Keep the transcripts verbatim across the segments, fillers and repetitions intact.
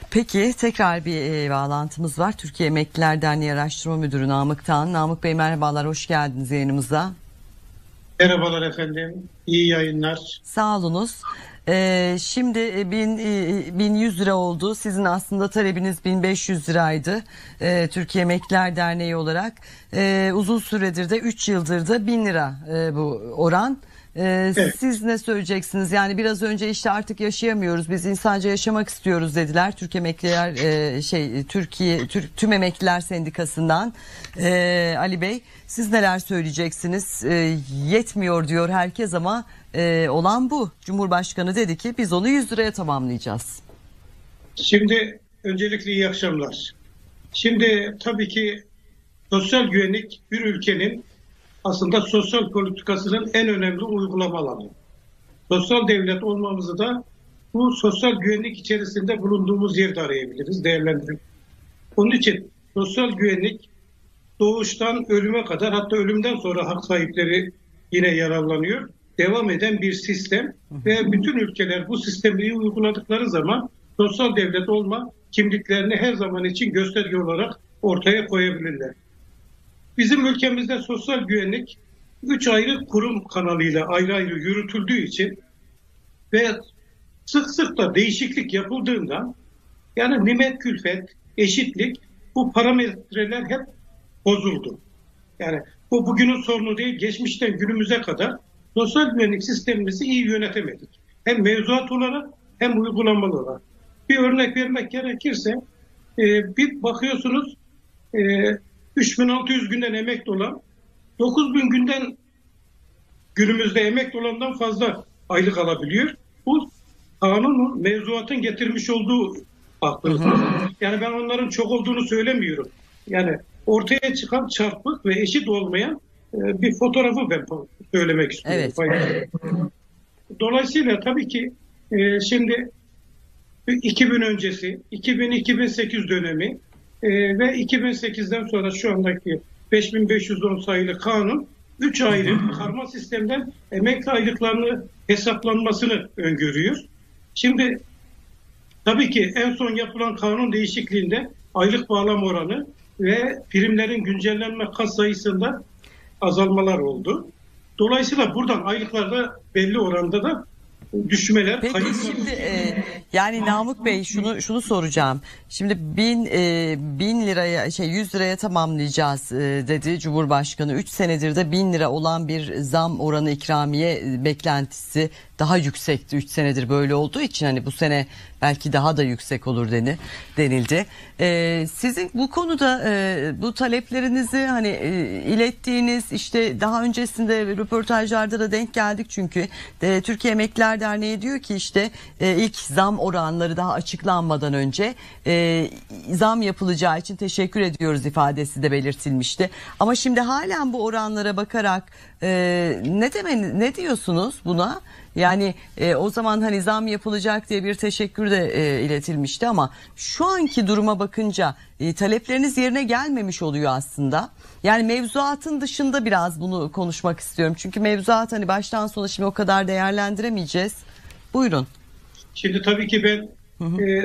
Peki tekrar bir e, bağlantımız var. Türkiye Emekliler Derneği Araştırma Müdürü Namık Tan. Namık Bey merhabalar, hoş geldiniz yayınımıza. Merhabalar efendim, iyi yayınlar. Sağ olunuz. Ee, şimdi bin, bin yüz lira oldu. Sizin aslında talebiniz bin beş yüz liraydı. Ee, Türkiye Emekliler Derneği olarak. Ee, uzun süredir de üç yıldır da bin lira e, bu oran. Ee, evet. Siz ne söyleyeceksiniz? Yani biraz önce işte artık yaşayamıyoruz, biz insanca yaşamak istiyoruz dediler. Türk Emekliler e, şey Türkiye Türk Tüm Emekliler Sendikası'ndan e, Ali Bey, siz neler söyleyeceksiniz? E, yetmiyor diyor herkes ama e, olan bu. Cumhurbaşkanı dedi ki biz onu yüz liraya tamamlayacağız. Şimdi öncelikle iyi akşamlar. Şimdi tabii ki sosyal güvenlik bir ülkenin aslında sosyal politikasının en önemli uygulamaları. Sosyal devlet olmamızı da bu sosyal güvenlik içerisinde bulunduğumuz yerde arayabiliriz, değerlendirebiliriz. Onun için sosyal güvenlik doğuştan ölüme kadar, hatta ölümden sonra hak sahipleri yine yararlanıyor. Devam eden bir sistem ve bütün ülkeler bu sistemi iyi uyguladıkları zaman sosyal devlet olma kimliklerini her zaman için gösterge olarak ortaya koyabilirler. Bizim ülkemizde sosyal güvenlik üç ayrı kurum kanalıyla ayrı ayrı yürütüldüğü için ve sık sık da değişiklik yapıldığında, yani nimet, külfet, eşitlik, bu parametreler hep bozuldu. Yani bu bugünün sorunu değil, geçmişten günümüze kadar sosyal güvenlik sistemimizi iyi yönetemedik. Hem mevzuat olarak hem uygulamalı olarak. Bir örnek vermek gerekirse e, bir bakıyorsunuz e, üç bin altı yüz günden emekli olan dokuz bin günden günümüzde emekli olandan fazla aylık alabiliyor. Bu kanunun, mevzuatın getirmiş olduğu aklınızda. Yani ben onların çok olduğunu söylemiyorum. Yani ortaya çıkan çarpık ve eşit olmayan e, bir fotoğrafı ben söylemek istiyorum. Evet. Dolayısıyla tabii ki e, şimdi iki bin öncesi, iki bin iki bin sekiz dönemi e, ve iki bin sekizden sonra şu andaki beş bin beş yüz on sayılı kanun üç ayrı karma sistemden emekli aylıklarını hesaplanmasını öngörüyor. Şimdi tabii ki en son yapılan kanun değişikliğinde aylık bağlam oranı ve primlerin güncellenme kat sayısında azalmalar oldu. Dolayısıyla buradan aylıklarda belli oranda da düşmeler. Peki şimdi e, yani Namık Bey şunu şunu soracağım. Şimdi bin e, bin liraya şey yüz liraya tamamlayacağız e, dedi Cumhurbaşkanı. Üç senedir de bin lira olan bir zam oranı, ikramiye beklentisi daha yüksekti. Üç senedir böyle olduğu için hani bu sene belki daha da yüksek olur deni, denildi. E, sizin bu konuda e, bu taleplerinizi hani e, ilettiğiniz, işte daha öncesinde röportajlarda da denk geldik çünkü e, Türkiye Emekliler Derneği diyor ki işte e, ilk zam oranları daha açıklanmadan önce e, zam yapılacağı için teşekkür ediyoruz ifadesi de belirtilmişti. Ama şimdi halen bu oranlara bakarak e, ne deme, ne diyorsunuz buna? Yani e, o zaman hani zam yapılacak diye bir teşekkür de e, iletilmişti ama şu anki duruma bakınca e, talepleriniz yerine gelmemiş oluyor aslında. Yani mevzuatın dışında biraz bunu konuşmak istiyorum. Çünkü mevzuat hani baştan sona şimdi o kadar değerlendiremeyeceğiz. Buyurun. Şimdi tabii ki ben hı hı. E,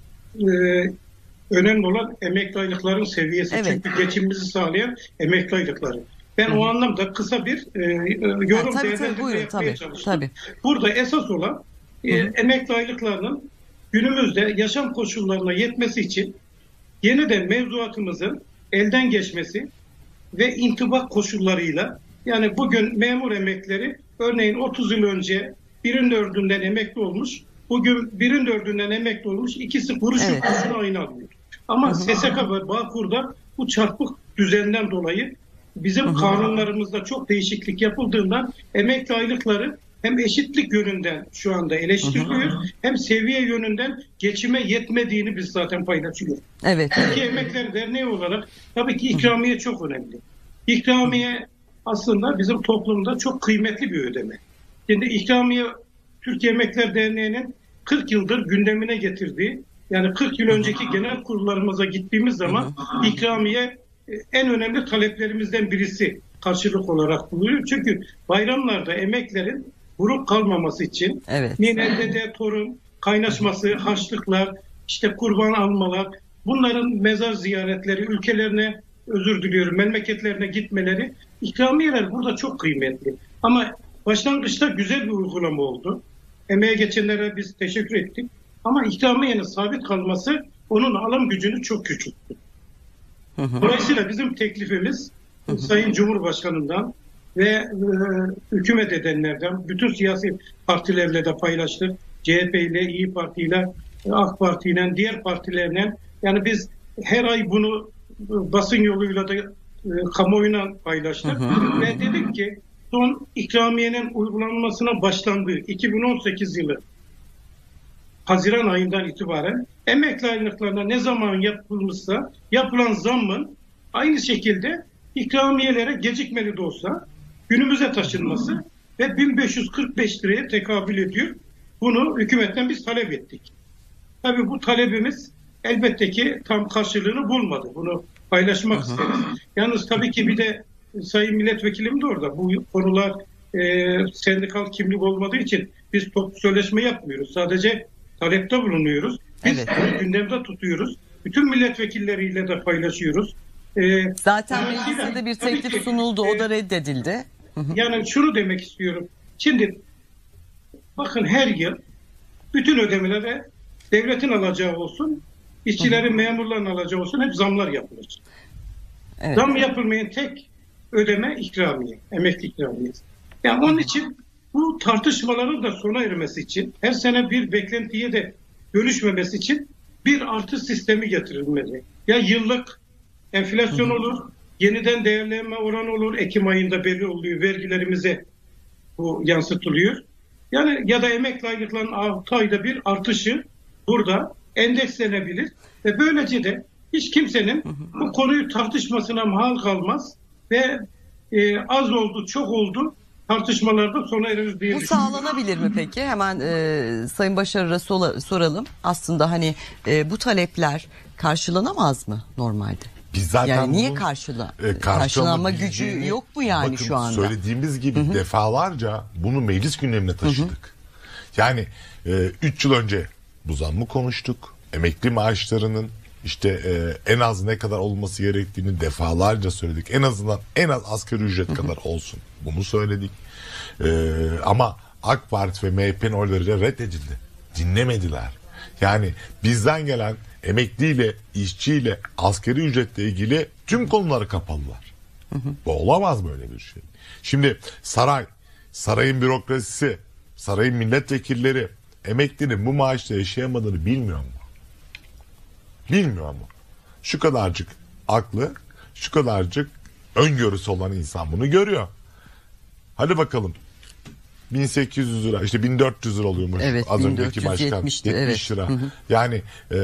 e, önemli olan emekli aylıkların seviyesi. Evet. Çünkü geçimimizi sağlayan emekli aylıkları. Ben Hı-hı. o anlamda kısa bir e, yorum ha, değerlendirme yapmaya tabii, çalıştım. Tabii. Burada esas olan e, emekli aylıklarının günümüzde yaşam koşullarına yetmesi için yeniden mevzuatımızın elden geçmesi ve intibak koşullarıyla, yani bugün memur emeklileri örneğin otuz yıl önce birin dördünden emekli olmuş, bugün birin dördünden emekli olmuş, ikisi kuruşu evet. kuruşuna aynı alıyor. Ama Hı-hı. S S K ve Bağkur'da bu çarpık düzenden dolayı bizim Hı-hı. kanunlarımızda çok değişiklik yapıldığından emekli aylıkları hem eşitlik yönünden şu anda eleştiriliyor, Hı-hı. hem seviye yönünden geçime yetmediğini biz zaten paylaşıyoruz. Evet. Türkiye Emekliler Derneği olarak tabii ki ikramiye Hı-hı. çok önemli. İkramiye aslında bizim toplumda çok kıymetli bir ödeme. Şimdi ikramiye Türkiye Emekliler Derneği'nin kırk yıldır gündemine getirdiği, yani kırk yıl önceki genel kurullarımıza gittiğimiz zaman ikramiye en önemli taleplerimizden birisi karşılık olarak bulunuyor. Çünkü bayramlarda emeklerin buruk kalmaması için evet. nine, dede, torun kaynaşması, harçlıklar, işte kurban almalar, bunların mezar ziyaretleri, ülkelerine, özür diliyorum, memleketlerine gitmeleri, ikramiyeler burada çok kıymetli. Ama başlangıçta güzel bir uygulama oldu. Emeğe geçenlere biz teşekkür ettik. Ama ikramiyenin sabit kalması onun alım gücünü çok küçülttü. Dolayısıyla bizim teklifimiz Sayın Cumhurbaşkanı'ndan ve e, hükümet edenlerden, bütün siyasi partilerle de paylaştık. C H P ile, İYİ Parti ile, AK Parti ile, diğer partilerle. Yani biz her ay bunu e, basın yoluyla da e, kamuoyuna paylaştık. Ve dedik ki son ikramiyenin uygulanmasına başlandığı iki bin on sekiz yılı Haziran ayından itibaren emekli aylıklarına ne zaman yapılmışsa yapılan zammın aynı şekilde ikramiyelere gecikmeli de olsa günümüze taşınması ve bin beş yüz kırk beş liraya tekabül ediyor. Bunu hükümetten biz talep ettik. Tabii bu talebimiz elbette ki tam karşılığını bulmadı. Bunu paylaşmak isteriz. Yalnız tabii ki bir de Sayın Milletvekilim de orada. Bu konular e, sendikal kimlik olmadığı için biz toplu sözleşme yapmıyoruz. Sadece talepte bulunuyoruz. Biz Evet. bunu gündemde tutuyoruz. Bütün milletvekilleriyle de paylaşıyoruz. Ee, Zaten dolayısıyla mecliste de bir tabii teklif ki, sunuldu. O e, da reddedildi. Yani şunu demek istiyorum. Şimdi bakın her yıl bütün ödemelere devletin alacağı olsun, işçilerin, memurların alacağı olsun hep zamlar yapılır. Evet. Zam yapılmayan tek ödeme ikramiye, emekli ikramiyesi. Yani onun için bu tartışmaların da sona ermesi için, her sene bir beklentiye de dönüşmemesi için bir artı sistemi getirilmeli. Ya yıllık enflasyon olur, yeniden değerlenme oranı olur, Ekim ayında belli oluyor, vergilerimize bu yansıtılıyor. Yani ya da emekli aylıkların altı ayda bir artışı burada endekslenebilir ve böylece de hiç kimsenin bu konuyu tartışmasına mahal kalmaz ve e, az oldu, çok oldu tartışmalarda sona erir diye Bu düşünüyorum. sağlanabilir mi peki? Hemen e, Sayın Başarır'a sola- soralım. Aslında hani e, bu talepler karşılanamaz mı normalde? Biz zaten Yani niye bunun, karşıla, e, karşılanma karşılanabileceğini- gücü yok mu yani bakın, şu anda? Söylediğimiz gibi defalarca bunu meclis gündemine taşıdık. Yani üç yıl önce bu zammı konuştuk. Emekli maaşlarının işte e, en az ne kadar olması gerektiğini defalarca söyledik. En azından en az asgari ücret kadar olsun. Bunu söyledik. E, ama AK Parti ve M H P'nin oylarıyla reddedildi. Dinlemediler. Yani bizden gelen emekliyle, işçiyle, asgari ücretle ilgili tüm konuları kapalılar. Bu olamaz böyle bir şey. Şimdi saray, sarayın bürokrasisi, sarayın milletvekilleri emeklinin bu maaşla yaşayamadığını bilmiyor mu? Bilmiyor mu? Şu kadarcık aklı, şu kadarcık öngörüsü olan insan bunu görüyor. Hadi bakalım. bin sekiz yüz lira, işte bin dört yüz lira oluyormuş Evet, az önceki başkan. bin dört yüz yetmişti, yetmiş evet. lira. Hı hı. Yani e,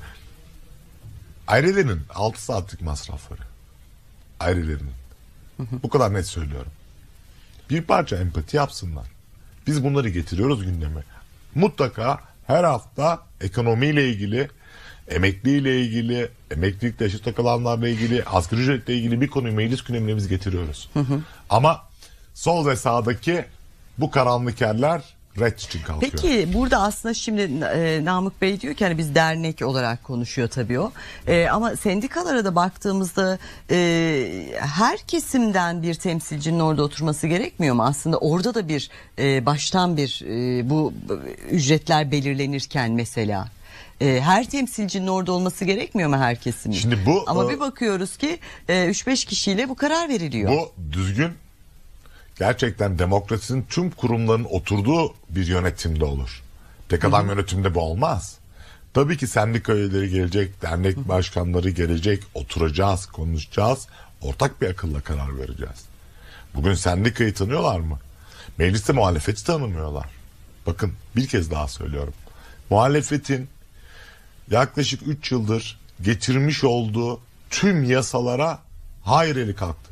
ailelerinin altı saatlik masrafları. Ailelerinin. Bu kadar net söylüyorum. Bir parça empati yapsınlar. Biz bunları getiriyoruz gündeme. Mutlaka her hafta ekonomiyle ilgili, emekliyle ilgili, emeklilikle eşit takılanlarla ilgili, asgari ücretle ilgili bir konuyu meclis gündemine biz getiriyoruz. Hı hı. Ama sol ve sağdaki bu karanlık yerler red için kalkıyor. Peki burada aslında şimdi e, Namık Bey diyor ki hani biz dernek olarak konuşuyor tabii o. E, ama sendikalara da baktığımızda e, her kesimden bir temsilcinin orada oturması gerekmiyor mu? Aslında orada da bir e, baştan bir e, bu ücretler belirlenirken mesela e, her temsilcinin orada olması gerekmiyor mu her kesimin? Şimdi bu, ama e, bir bakıyoruz ki e, üç beş kişiyle bu karar veriliyor. Bu düzgün, gerçekten demokrasinin tüm kurumlarının oturduğu bir yönetimde olur. Tek adam yönetimde bu olmaz. Tabii ki sendika üyeleri gelecek, dernek başkanları gelecek, oturacağız, konuşacağız, ortak bir akılla karar vereceğiz. Bugün sendikayı tanıyorlar mı? Mecliste muhalefeti tanımıyorlar. Bakın bir kez daha söylüyorum. Muhalefetin yaklaşık üç yıldır getirmiş olduğu tüm yasalara hayır eli kalktı.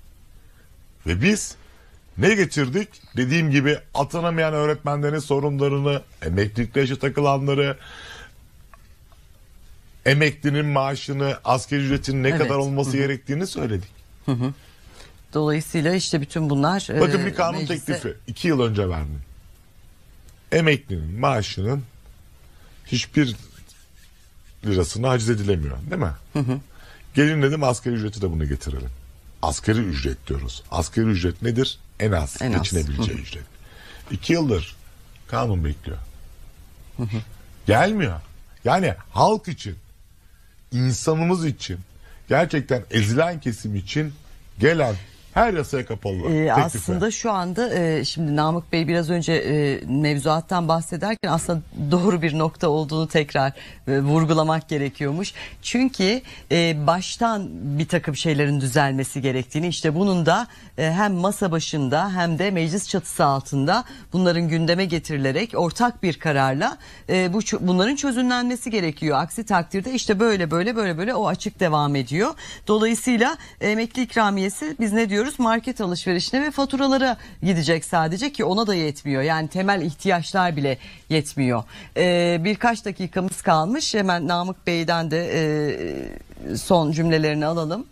Ve biz ne getirdik? Dediğim gibi atanamayan öğretmenlerin sorunlarını, emeklilikle eşit takılanları, emeklinin maaşını, asgari ücretin ne Evet. kadar olması gerektiğini söyledik. Dolayısıyla işte bütün bunlar e, Bakın bir kanun meclise- teklifi iki yıl önce verdim. Emeklinin maaşının hiçbir lirasını haciz edilemiyor değil mi? Hı hı. Gelin dedim asgari ücreti de bunu getirelim. Asgari ücret diyoruz. Asgari ücret nedir? En az En az. geçinebileceği ücret. İki yıldır kanun bekliyor. Hı hı. Gelmiyor. Yani halk için, insanımız için, gerçekten ezilen kesim için gelen her yasaya kapalı. Ee, aslında şu anda e, şimdi Namık Bey biraz önce e, mevzuattan bahsederken aslında doğru bir nokta olduğunu tekrar e, vurgulamak gerekiyormuş. Çünkü e, baştan bir takım şeylerin düzelmesi gerektiğini, işte bunun da e, hem masa başında hem de meclis çatısı altında bunların gündeme getirilerek ortak bir kararla e, bu bunların çözümlenmesi gerekiyor. Aksi takdirde işte böyle böyle böyle böyle o açık devam ediyor. Dolayısıyla emekli ikramiyesi biz ne diyoruz? Market alışverişine ve faturalara gidecek sadece, ki ona da yetmiyor. Yani temel ihtiyaçlar bile yetmiyor. Ee, birkaç dakikamız kalmış. Hemen Namık Bey'den de e, son cümlelerini alalım.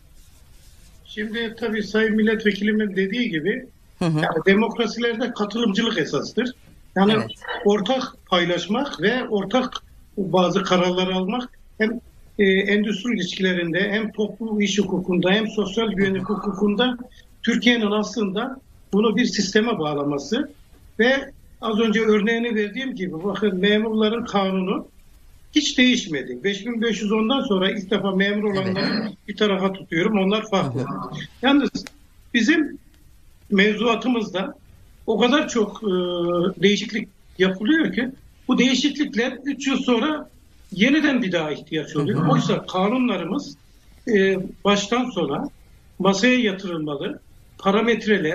Şimdi tabii Sayın Milletvekilimin dediği gibi Hı hı. yani demokrasilerde katılımcılık esastır. Yani Evet. ortak paylaşmak ve ortak bazı kararlar almak hem e, endüstri ilişkilerinde hem toplu iş hukukunda hem sosyal güvenlik hukukunda Türkiye'nin aslında bunu bir sisteme bağlaması ve az önce örneğini verdiğim gibi bakın memurların kanunu hiç değişmedi. beş bin beş yüz ondan sonra ilk defa memur olanları evet. bir tarafa tutuyorum. Onlar farklı. Hı hı. Yalnız bizim mevzuatımızda o kadar çok e, değişiklik yapılıyor ki bu değişiklikler üç yıl sonra yeniden bir daha ihtiyaç oluyor. Hı hı. Oysa kanunlarımız e, baştan sona masaya yatırılmalı. Parametreler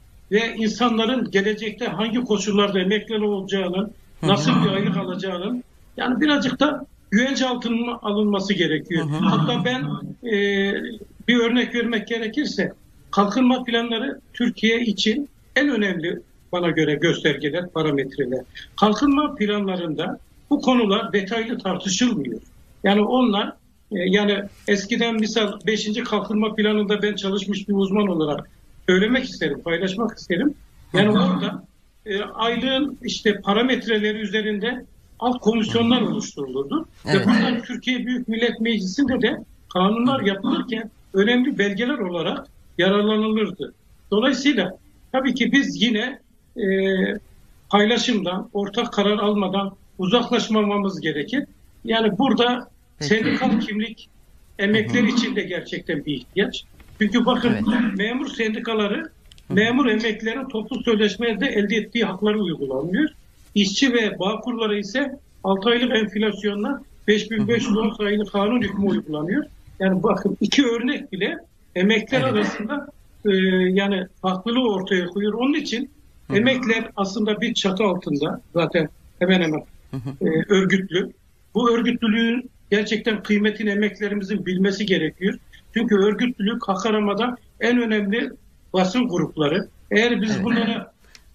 ve insanların gelecekte hangi koşullarda emekli olacağının, nasıl bir aylık alacağının yani birazcık da güvence altına alınması gerekiyor. Hı hı. Hatta ben e, bir örnek vermek gerekirse kalkınma planları Türkiye için en önemli bana göre göstergeler, parametreler. Kalkınma planlarında bu konular detaylı tartışılmıyor. Yani onlar e, yani eskiden misal beşinci kalkınma planında ben çalışmış bir uzman olarak söylemek isterim, paylaşmak isterim. Yani orada e, aylığın işte parametreleri üzerinde alt komisyonlar oluşturulurdu. Evet. Ve bunlar Türkiye Büyük Millet Meclisi'nde de kanunlar yapılırken önemli belgeler olarak yararlanılırdı. Dolayısıyla tabii ki biz yine e, paylaşımdan, ortak karar almadan uzaklaşmamamız gerekir. Yani burada Peki. sendikal kimlik emekler için de gerçekten bir ihtiyaç. Çünkü bakın evet. memur sendikaları, memur emeklilerin toplu sözleşmede elde ettiği hakları uygulanmıyor. İşçi ve bağkurları ise altı aylık enflasyonla beş bin beş yüz on sayılı kanun hükmü uygulanıyor. Yani bakın iki örnek bile emekliler evet. arasında e, yani farklılığı ortaya koyuyor. Onun için hı hı. emekliler aslında bir çatı altında zaten hemen hemen e, örgütlü. Bu örgütlülüğün gerçekten kıymetini emeklilerimizin bilmesi gerekiyor. Çünkü örgütlülük hak aramada en önemli basın grupları. Eğer biz evet. bunlara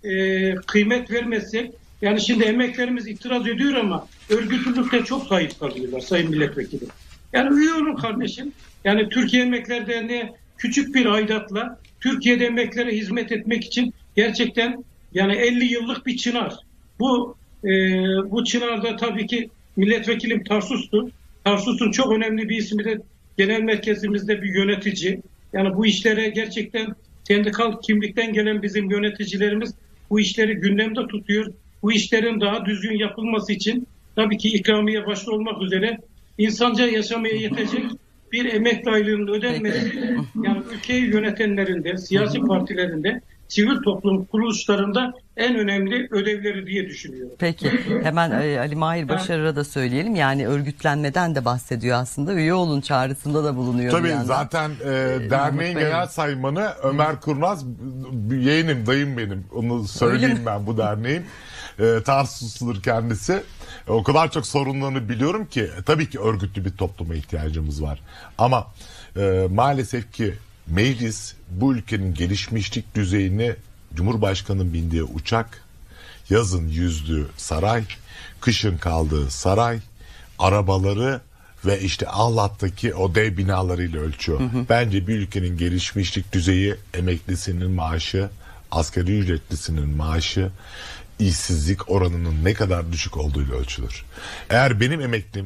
e, kıymet vermezsek, yani şimdi emeklerimiz itiraz ediyor ama örgütlülükte çok zayıf kalıyorlar Sayın Milletvekili. Yani üye olun kardeşim. Yani Türkiye Emekler Derneği küçük bir aidatla Türkiye'de emeklere hizmet etmek için gerçekten yani elli yıllık bir çınar. Bu e, bu çınarda tabii ki milletvekilim Tarsus'tu. Tarsus'un çok önemli bir ismi de genel merkezimizde bir yönetici. Yani bu işlere gerçekten sendikal kimlikten gelen bizim yöneticilerimiz bu işleri gündemde tutuyor. Bu işlerin daha düzgün yapılması için tabii ki ikramiye başta olmak üzere insanca yaşamaya yetecek bir emekli aylığının ödenmesi yani ülkeyi yönetenlerin de, siyasi partilerin de, sivil toplum kuruluşlarında en önemli ödevleri diye düşünüyorum. Peki hemen Ali Mahir Başarır'a da söyleyelim. Yani örgütlenmeden de bahsediyor aslında. Üye olun çağrısında da bulunuyor. Tabii zaten e, derneğin genel saymanı Ömer Kurnaz, yeğenim, dayım benim. Onu söyleyeyim ben bu derneğin. E, Tarsusludur kendisi. E, o kadar çok sorunlarını biliyorum ki e, tabii ki örgütlü bir topluma ihtiyacımız var. Ama e, maalesef ki meclis bu ülkenin gelişmişlik düzeyini Cumhurbaşkanı'nın bindiği uçak, yazın yüzdüğü saray, kışın kaldığı saray, arabaları ve işte Ahlat'taki o dev binalarıyla ölçüyor. Hı hı. Bence bir ülkenin gelişmişlik düzeyi emeklisinin maaşı, asgari ücretlisinin maaşı, işsizlik oranının ne kadar düşük olduğuyla ölçülür. Eğer benim emeklim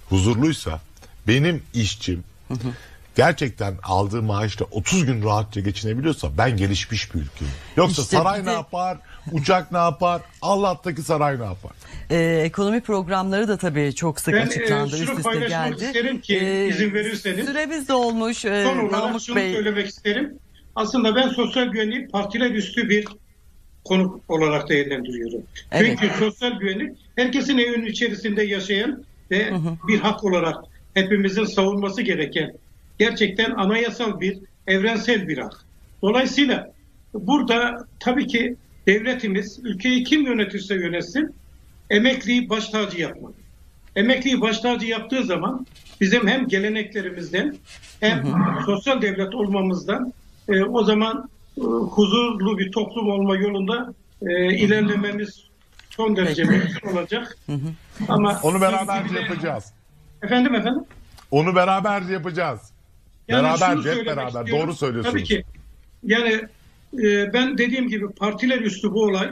huzurluysa, benim işçim gerçekten aldığı maaşla otuz gün rahatça geçinebiliyorsa ben gelişmiş bir ülkeyim. Yoksa İşte saray bir ne de- yapar, uçak ne yapar, Allah'taki saray ne yapar? Ee, ekonomi programları da tabii çok sık Ben, e, açıklandı, şunu üst üste paylaşmak geldi. isterim ki, izin verirseniz. Süremiz de olmuş. Ee, Son olarak Namık şunu Bey. söylemek isterim. Aslında ben sosyal güvenliği partiler üstü bir konu olarak değerlendiriyorum. Evet. Çünkü sosyal güvenlik herkesin evinin içerisinde yaşayan ve bir hak olarak hepimizin savunması gereken gerçekten anayasal bir, evrensel bir hak. Dolayısıyla burada tabii ki devletimiz ülkeyi kim yönetirse yönetsin emekliyi baş tacı yapmalı. Emekliyi baş tacı yaptığı zaman bizim hem geleneklerimizden hem sosyal devlet olmamızdan e, o zaman e, huzurlu bir toplum olma yolunda e, ilerlememiz son derece mümkün olacak. Ama Onu beraberce yapacağız. Efendim efendim? Onu beraberce yapacağız. Yani şunu Beraberce hep söylemek beraber. istiyorum. Doğru söylüyorsunuz. Tabii ki. Yani e, ben dediğim gibi partiler üstü bu olay.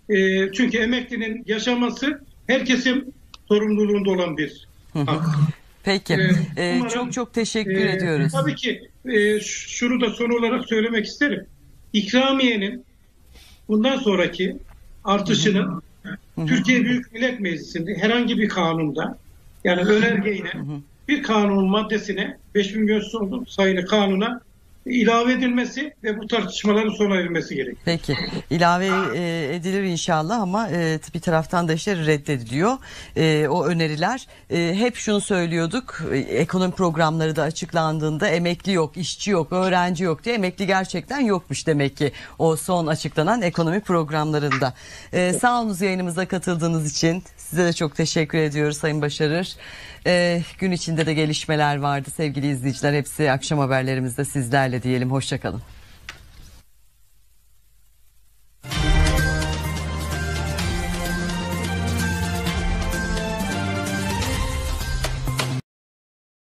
E, çünkü emeklinin yaşaması herkesin sorumluluğunda olan bir hak. Peki. Ee, Ee, umarım, çok çok teşekkür e, ediyoruz. Tabii ki e, ş- şunu da son olarak söylemek isterim. İkramiyenin bundan sonraki artışının Türkiye Büyük Millet Meclisi'nde herhangi bir kanunda yani önergeyle bir kanun maddesine beş bin milyon sayılı kanuna ilave edilmesi ve bu tartışmaların sona erilmesi gerekiyor. Peki. İlave e, edilir inşallah ama e, bir taraftan da işte reddediliyor e, o öneriler. E, hep şunu söylüyorduk. E, ekonomi programları da açıklandığında emekli yok, işçi yok, öğrenci yok diye emekli gerçekten yokmuş demek ki o son açıklanan ekonomi programlarında. E, sağ olunuz yayınımıza katıldığınız için. Size de çok teşekkür ediyoruz Sayın Başarır. E, gün içinde de gelişmeler vardı sevgili izleyiciler. Hepsi akşam haberlerimizde sizlerle diyelim. Hoşça kalın.